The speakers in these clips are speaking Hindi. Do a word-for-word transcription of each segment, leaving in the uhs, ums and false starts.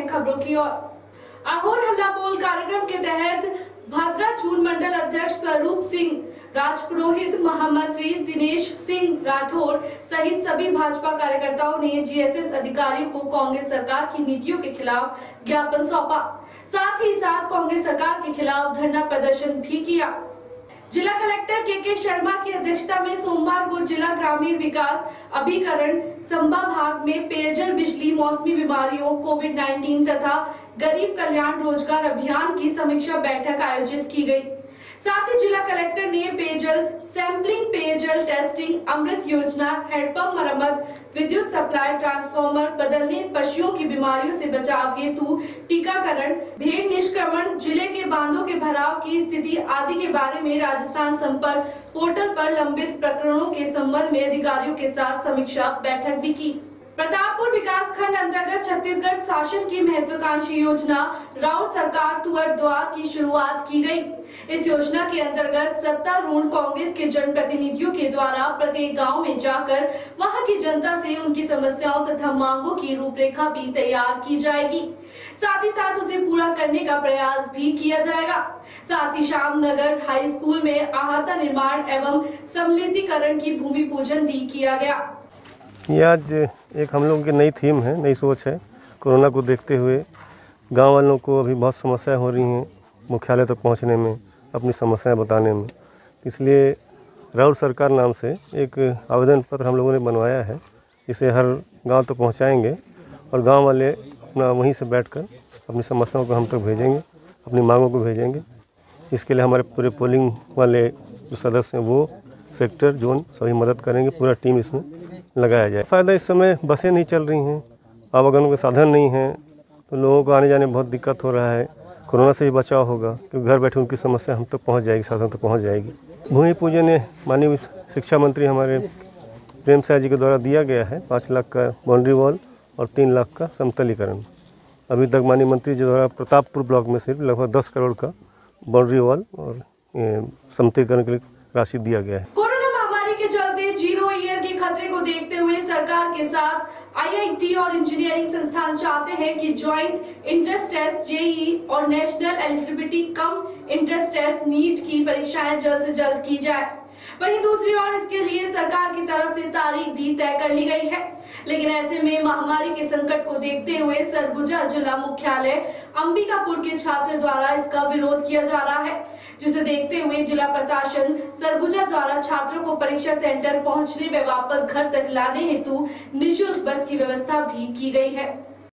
हैं खबरों की ओर। अहोर हल्ला बोल कार्यक्रम के तहत भादरा चूड़ मंडल अध्यक्ष स्वरूप सिंह राजपुरोहित, महामंत्री दिनेश सिंह राठौर सहित सभी भाजपा कार्यकर्ताओं ने जीएसएस अधिकारियों को कांग्रेस सरकार की नीतियों के खिलाफ ज्ञापन सौंपा। साथ ही साथ कांग्रेस सरकार के खिलाफ धरना प्रदर्शन भी किया। जिला कलेक्टर के के शर्मा की अध्यक्षता में सोमवार को जिला ग्रामीण विकास अभिकरण संभाग में पेयजल, बिजली, मौसमी बीमारियों, कोविड उन्नीस तथा गरीब कल्याण रोजगार अभियान की समीक्षा बैठक आयोजित की गई। साथ ही जिला कलेक्टर ने पेयजल सैंपलिंग, पेयजल टेस्टिंग, अमृत योजना, हैंडपंप मरम्मत, विद्युत सप्लाई, ट्रांसफार्मर बदलने, पशुओं की बीमारियों से बचाव हेतु टीकाकरण, भेड़ निष्क्रमण, जिले के बांधों के भराव की स्थिति आदि के बारे में राजस्थान संपर्क पोर्टल पर लंबित प्रकरणों के संबंध में अधिकारियों के साथ समीक्षा बैठक भी की। प्रतापपुर विकास खंड अंतर्गत छत्तीसगढ़ शासन की महत्वाकांक्षी योजना राउत सरकार तुअर द्वार की शुरुआत की गई। इस योजना के अंतर्गत सत्तारूढ़ कांग्रेस के जनप्रतिनिधियों के द्वारा प्रत्येक गांव में जाकर वहां की जनता से उनकी समस्याओं तथा मांगों की रूपरेखा भी तैयार की जाएगी। साथ ही साथ उसे पूरा करने का प्रयास भी किया जाएगा। साथ ही शाम नगर हाई स्कूल में अहाता निर्माण एवं सम्मिलितीकरण की भूमि पूजन भी किया गया। ये आज एक हम लोगों की नई थीम है, नई सोच है। कोरोना को देखते हुए गांव वालों को अभी बहुत समस्याएं हो रही हैं मुख्यालय तक पहुंचने में, अपनी समस्याएं बताने में। इसलिए राउत सरकार नाम से एक आवेदन पत्र हम लोगों ने बनवाया है। इसे हर गांव तक पहुंचाएंगे और गांव वाले अपना वहीं से बैठकर अपनी समस्याओं को हम तक भेजेंगे, अपनी मांगों को भेजेंगे। इसके लिए हमारे पूरे पोलिंग वाले जो सदस्य हैं वो सेक्टर, जोन सभी मदद करेंगे। पूरा टीम इसमें लगाया जाए। फ़ायदा इस समय बसें नहीं चल रही हैं, आवागमन के साधन नहीं हैं, तो लोगों को आने जाने में बहुत दिक्कत हो रहा है। कोरोना से भी बचाव होगा क्योंकि घर बैठे उनकी समस्या हम तक पहुंच जाएगी, शासन तक पहुंच जाएगी। भूमि पूजन माननीय शिक्षा मंत्री हमारे प्रेम साय जी के द्वारा दिया गया है पाँच लाख का बाउंड्री वॉल और तीन लाख का समतलीकरण। अभी तक माननीय मंत्री जी द्वारा प्रतापपुर ब्लॉक में सिर्फ लगभग दस करोड़ का बाउंड्री वॉल और समतलीकरण के लिए राशि दिया गया है। कोरोना महामारी के चलते जीरो ईयर के खतरे को देखते हुए सरकार के साथ आईआईटी और इंजीनियरिंग संस्थान चाहते हैं कि ज्वाइंट इंट्रेंस टेस्ट, जेईई और national eligibility cum entrance test, NEET की परीक्षाएं जल्द से जल्द की जाए। वहीं दूसरी ओर इसके लिए सरकार की तरफ से तारीख भी तय कर ली गई है। लेकिन ऐसे में महामारी के संकट को देखते हुए सरगुजा जिला मुख्यालय अंबिकापुर के छात्र द्वारा इसका विरोध किया जा रहा है, जिसे देखते हुए जिला प्रशासन सरगुजा द्वारा छात्रों को परीक्षा सेंटर पहुंचने व वापस घर तक लाने हेतु निःशुल्क बस की व्यवस्था भी की गई है।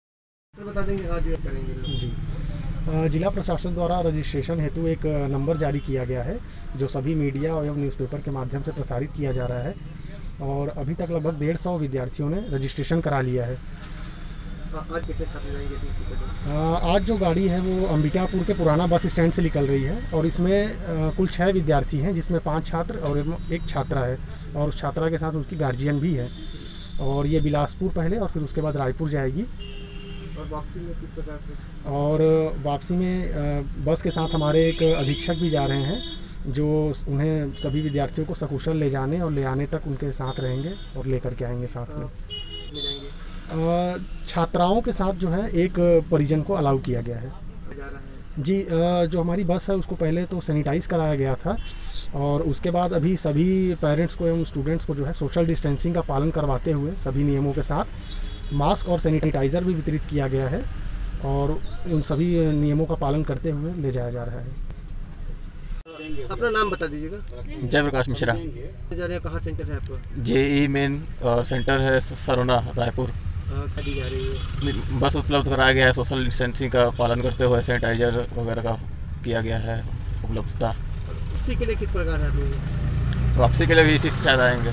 बता देंगे आज करेंगे जी। जिला प्रशासन द्वारा रजिस्ट्रेशन हेतु एक नंबर जारी किया गया है जो सभी मीडिया एवं न्यूज़पेपर के माध्यम से प्रसारित किया जा रहा है और अभी तक लगभग डेढ़ सौ विद्यार्थियों ने रजिस्ट्रेशन करा लिया है। आज कितने छात्र जाएंगे? आज जो गाड़ी है वो अंबिकापुर के पुराना बस स्टैंड से निकल रही है और इसमें कुल छः विद्यार्थी हैं जिसमें पाँच छात्र और एक छात्रा है और उस छात्रा के साथ उसकी गार्जियन भी है और ये बिलासपुर पहले और फिर उसके बाद रायपुर जाएगी। और वापसी में किस प्रकार से? और वापसी में बस के साथ हमारे एक अधीक्षक भी जा रहे हैं जो उन्हें सभी विद्यार्थियों को सकुशल ले जाने और ले आने तक उनके साथ रहेंगे और लेकर के आएंगे साथ में। छात्राओं के साथ जो है एक परिजन को अलाउ किया गया है जी। जो हमारी बस है उसको पहले तो सैनिटाइज कराया गया था और उसके बाद अभी सभी पेरेंट्स को एवं स्टूडेंट्स को जो है सोशल डिस्टेंसिंग का पालन करवाते हुए सभी नियमों के साथ मास्क और सैनिटाइज़र भी वितरित किया गया है और उन सभी नियमों का पालन करते हुए ले जाया जा रहा है। अपना नाम बता दीजिएगा। जय प्रकाश मिश्रा। जा रहे हैं, कहाँ सेंटर है आपका? जेई मेन सेंटर है सरोना, रायपुर। कहाँ जा रही है? बस उपलब्ध कराया गया है, सोशल डिस्टेंसिंग का पालन करते हुए सैनिटाइजर वगैरह का किया गया है उपलब्धता। इसी के लिए किस प्रकार है? वापसी के लिए भी इसी से शायद आएंगे।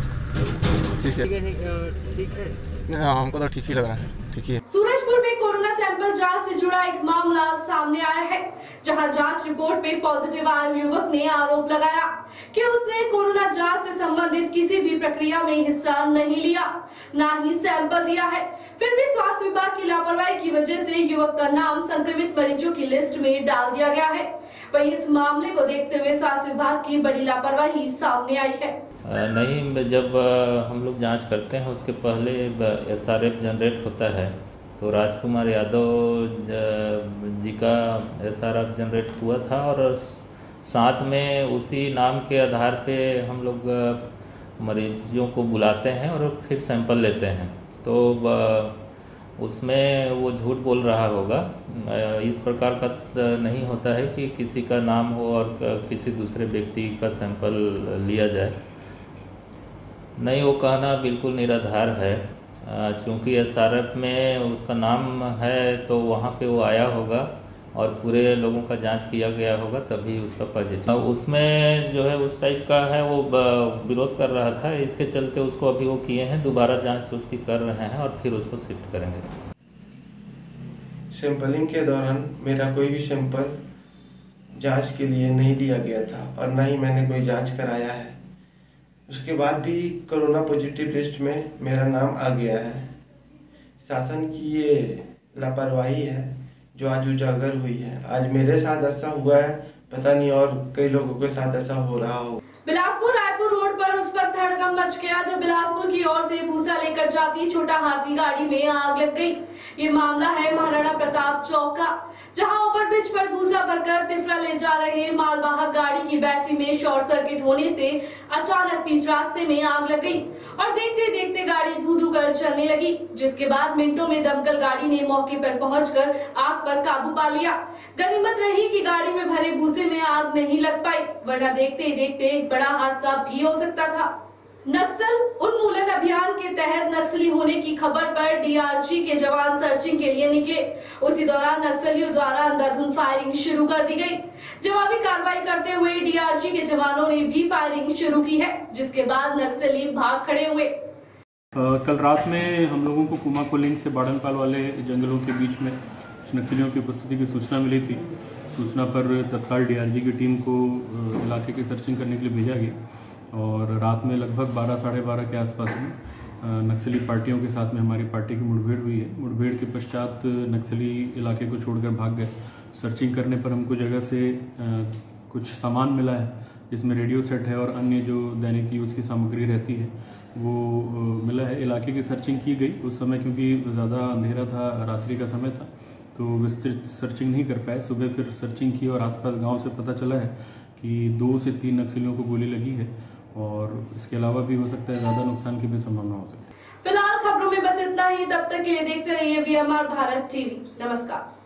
ठीक है, हाँ हमको तो ठीक ही लग रहा है, ठीक ही है। सूरजपुर में कोरोना सैंपल जांच से जुड़ा एक मामला सामने आया है, जहां जांच रिपोर्ट में पॉजिटिव आए युवक ने आरोप लगाया कि उसने कोरोना जांच से संबंधित किसी भी प्रक्रिया में हिस्सा नहीं लिया, ना ही सैंपल दिया है। फिर भी स्वास्थ्य विभाग की लापरवाही की वजह से युवक का नाम संक्रमित मरीजों की लिस्ट में डाल दिया गया है। वहीं इस मामले को देखते हुए स्वास्थ्य विभाग की बड़ी लापरवाही सामने आई है। नहीं, जब हम लोग जांच करते हैं उसके पहले एस आर एफ जनरेट होता है तो राजकुमार यादव जी का एस आर एफ जनरेट हुआ था और साथ में उसी नाम के आधार पे हम लोग मरीजों को बुलाते हैं और फिर सैंपल लेते हैं। तो उसमें वो झूठ बोल रहा होगा। इस प्रकार का नहीं होता है कि किसी का नाम हो और किसी दूसरे व्यक्ति का सैंपल लिया जाए। नहीं, वो कहना बिल्कुल निराधार है। चूँकि एस आर एफ में उसका नाम है तो वहाँ पे वो आया होगा और पूरे लोगों का जांच किया गया होगा, तभी उसका पॉजिटिव। उसमें जो है उस टाइप का है, वो विरोध कर रहा था, इसके चलते उसको अभी वो किए हैं, दोबारा जांच उसकी कर रहे हैं और फिर उसको शिफ्ट करेंगे। सैंपलिंग के दौरान मेरा कोई भी सैंपल जांच के लिए नहीं दिया गया था और ना ही मैंने कोई जांच कराया है। उसके बाद भी कोरोना पॉजिटिव लिस्ट में मेरा नाम आ गया है। शासन की ये लापरवाही है जो आज उजागर हुई है। आज मेरे साथ ऐसा हुआ है, पता नहीं और कई लोगों के साथ ऐसा हो रहा हो। बिलासपुर रायपुर रोड पर उस वक्त हड़कंप मच गया जब बिलासपुर की ओर से भूसा लेकर जाती छोटा हाथी गाड़ी में आग लग गई। ये मामला है महाराणा प्रताप चौक का, जहां ओवरब्रिज पर भूसा भरकर तिफरा ले जा रहे मालवाहक गाड़ी की बैटरी में शॉर्ट सर्किट होने से अचानक बीच रास्ते में आग लग गई और देखते देखते गाड़ी धू धू कर चलने लगी, जिसके बाद मिनटों में दमकल गाड़ी ने मौके पर पहुंचकर आग पर काबू पा लिया। गनीमत रही कि गाड़ी में भरे भूसे में आग नहीं लग पाई, वरना देखते देखते एक बड़ा हादसा भी हो सकता था। नक्सल उन्मूलन अभियान के तहत नक्सली होने की खबर पर डी आर जी के जवान सर्चिंग के लिए निकले। उसी दौरान नक्सलियों द्वारा अंधाधुंध फायरिंग शुरू कर दी गई। जवाबी कार्रवाई करते हुए डी आर जी के जवानों ने भी फायरिंग शुरू की है, जिसके बाद नक्सली भाग खड़े हुए। आ, कल रात में हम लोगों को कुमा कोलिंग से बाड़नपाल वाले जंगलों के बीच में नक्सलियों की उपस्थिति की सूचना मिली थी। सूचना पर तत्काल डी आर जी की टीम को इलाके की सर्चिंग करने के लिए भेजा गया और रात में लगभग बारह साढ़े बारह के आसपास में नक्सली पार्टियों के साथ में हमारी पार्टी की मुठभेड़ हुई है। मुठभेड़ के पश्चात नक्सली इलाके को छोड़कर भाग गए। सर्चिंग करने पर हमको जगह से कुछ सामान मिला है, जिसमें रेडियो सेट है और अन्य जो दैनिक यूज़ की सामग्री रहती है वो मिला है। इलाके की सर्चिंग की गई। उस समय क्योंकि ज़्यादा अंधेरा था, रात्रि का समय था, तो विस्तृत सर्चिंग नहीं कर पाए। सुबह फिर सर्चिंग की और आसपास गांव से पता चला है कि दो से तीन नक्सलियों को गोली लगी है और इसके अलावा भी हो सकता है ज़्यादा नुकसान की भी संभावना हो सकती है। फिलहाल खबरों में बस इतना ही। तब तक के लिए देखते रहिए V M R Bharat TV. नमस्कार।